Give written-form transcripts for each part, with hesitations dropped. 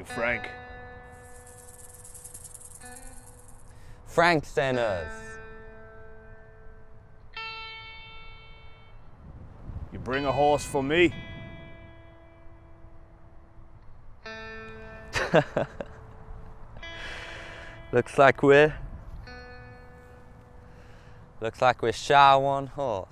Frank. Frank Senners. You bring a horse for me? Looks like we're shy one horse.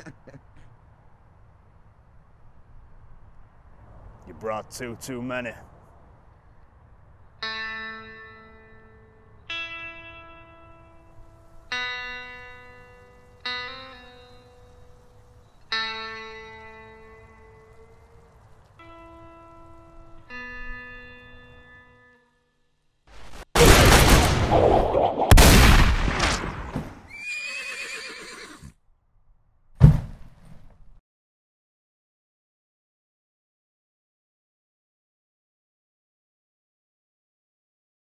You brought two too many.